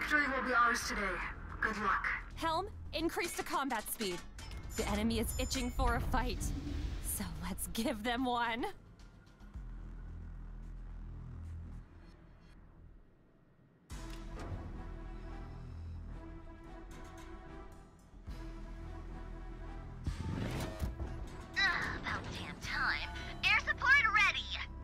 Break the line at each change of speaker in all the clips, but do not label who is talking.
Victory will be ours today. Good luck.
Helm, increase the combat speed. The enemy is itching for a fight. So let's give them one.
About damn time. Air support ready!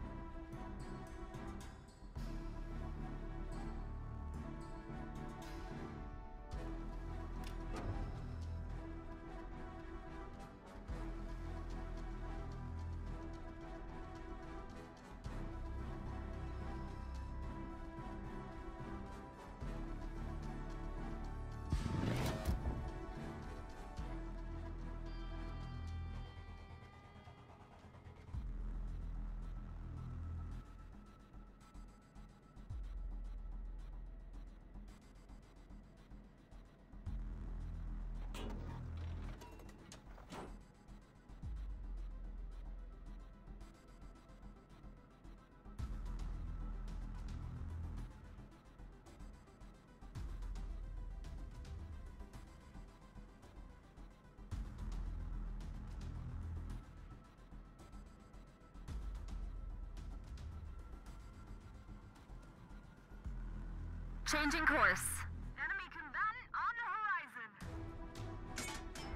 Changing course. Enemy combatant on the horizon.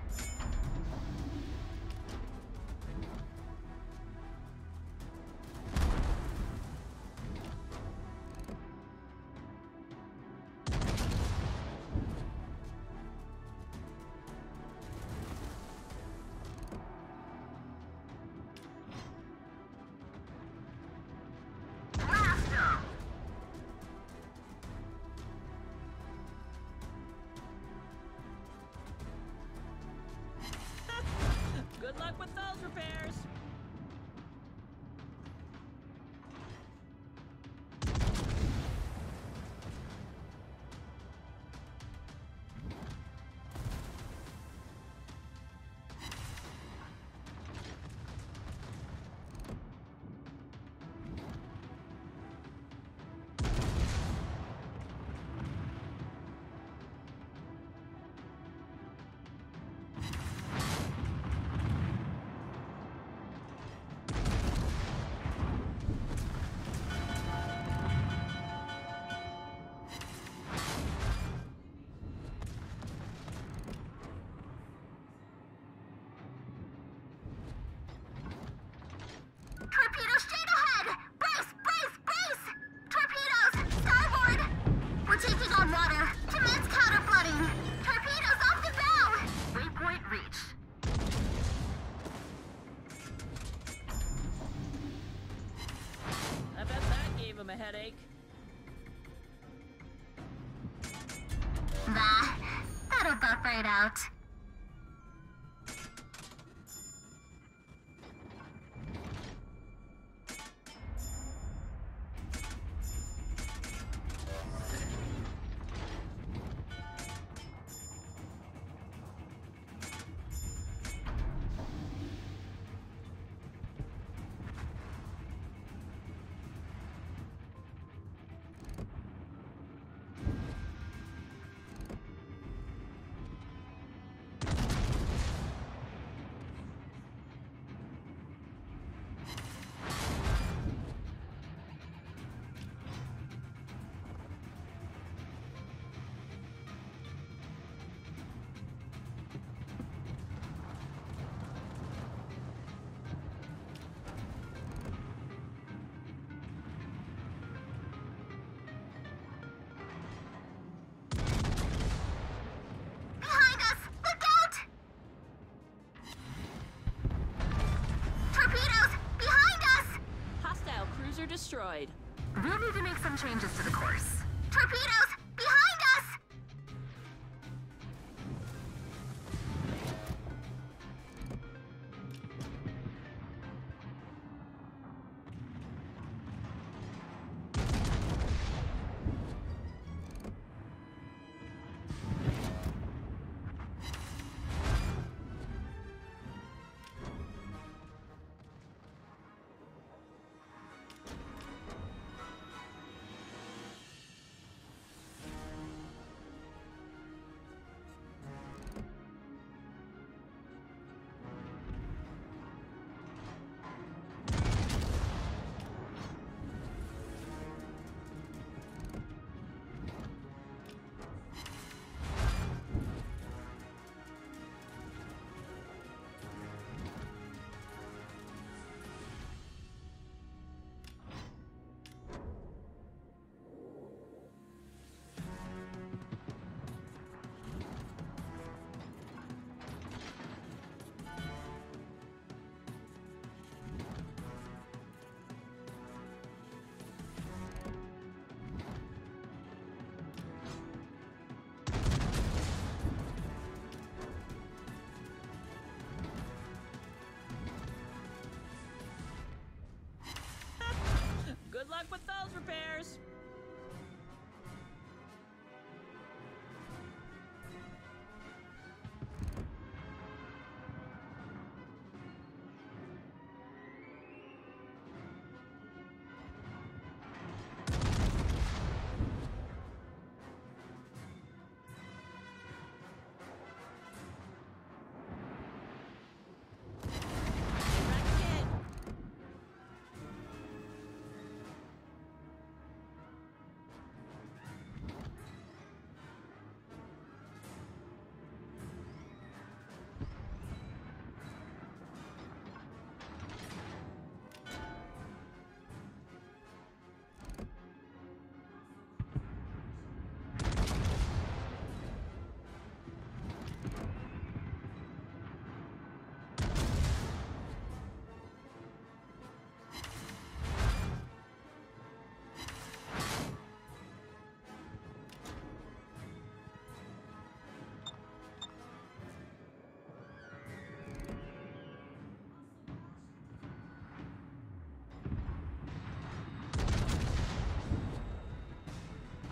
Blast 'em!
Good luck with those repairs.
Torpedoes straight ahead! Brace! Brace! Brace! Torpedoes! Starboard! We're taking on water. Commence counterflooding. Torpedoes off the bow!
Waypoint reached.
I bet that gave him a headache.
That'll buff right out. Behind us! Look out! Torpedoes! Behind us!
Hostile cruiser destroyed.
We'll need to make some changes to the course.
Torpedoes! Behind us!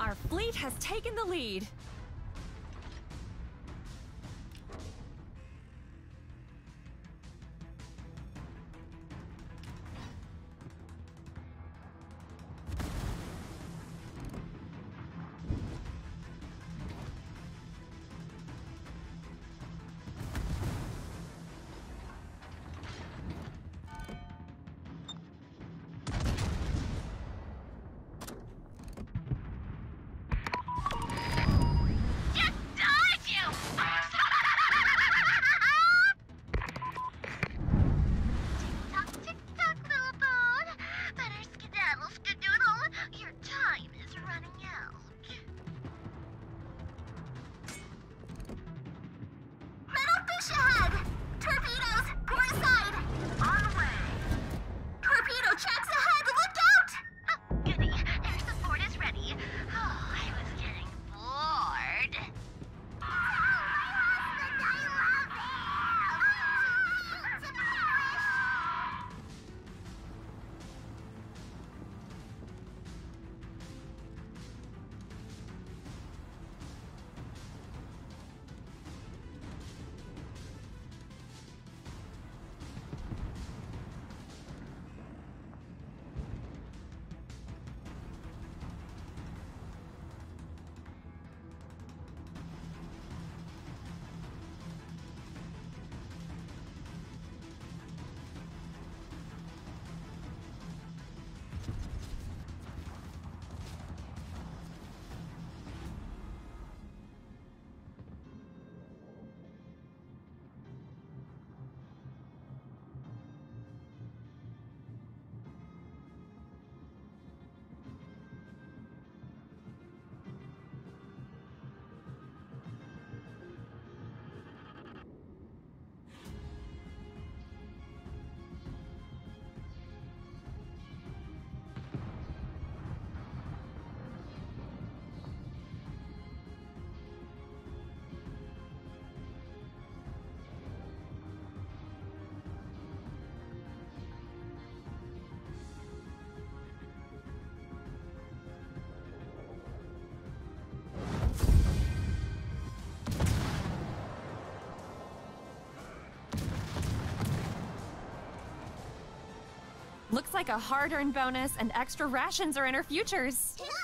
Our fleet has taken the lead. Looks like a hard-earned bonus and extra rations are in our futures.